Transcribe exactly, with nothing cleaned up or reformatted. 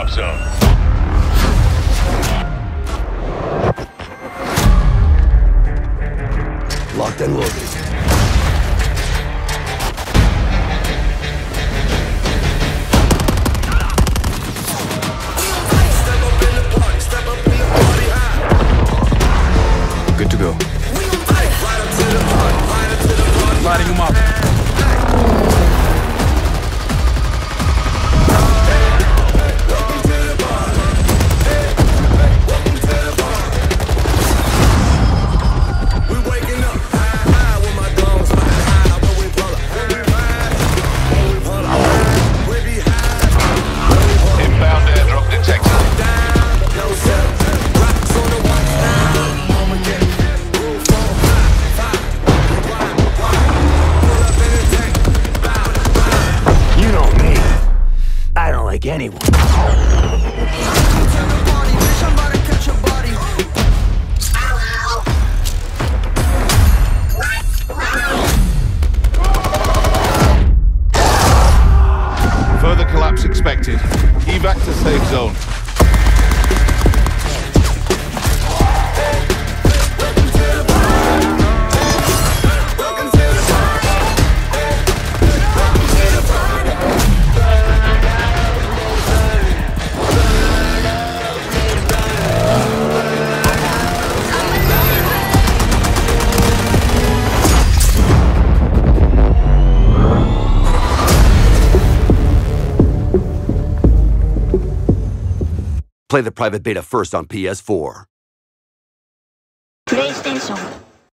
drop zone. Locked and loaded. Good to go. Lighting him up. Inbound airdrop detected. You know me. I don't like anyone. Further collapse expected. Evac to safe zone. Play the private beta first on P S four. PlayStation